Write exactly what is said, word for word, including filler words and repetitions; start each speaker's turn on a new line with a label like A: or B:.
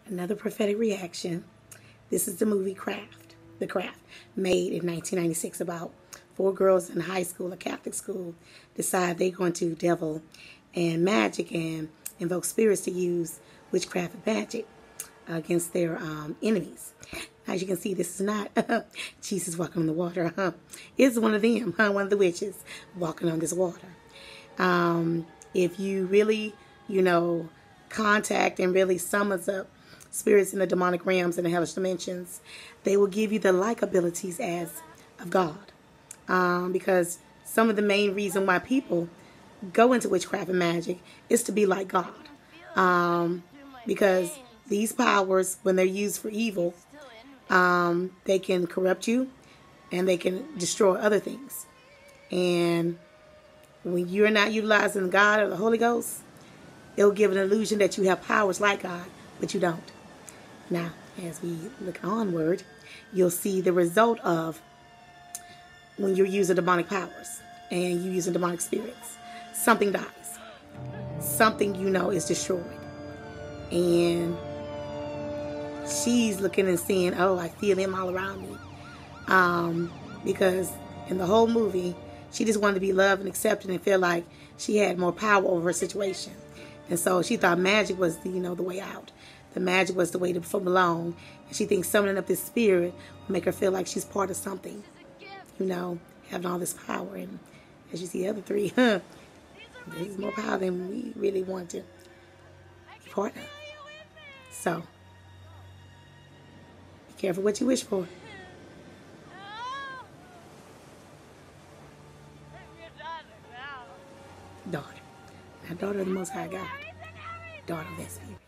A: Another prophetic reaction. This is the movie Craft, The Craft, made in nineteen ninety-six about four girls in high school, a Catholic school, decide they're going to devil and magic and invoke spirits to use witchcraft and magic against their um, enemies. As you can see, this is not Jesus walking on the water. Huh? It's one of them, huh? One of the witches walking on this water. Um, if you really, you know, contact and really summons up spirits in the demonic realms and the hellish dimensions, they will give you the like abilities as of God. Um, because some of the main reason why people go into witchcraft and magic is to be like God. Um, because these powers, when they're used for evil, um, they can corrupt you and they can destroy other things. And when you're not utilizing God or the Holy Ghost, it'll give an illusion that you have powers like God, but you don't. Now, as we look onward, you'll see the result of when you're using demonic powers and you're using demonic spirits. Something dies. Something you know is destroyed. And she's looking and seeing, oh, I feel him all around me. Um, because in the whole movie, she just wanted to be loved and accepted and feel like she had more power over her situation. And so she thought magic was the, you know, the way out. The magic was the way to belong. And she thinks summoning up this spirit will make her feel like she's part of something. You know, having all this power. And as you see the other three, huh, this is more power than we really want to be part of. So, be careful what you wish for. Daughter. Not daughter of the Most High God. Daughter of that spirit.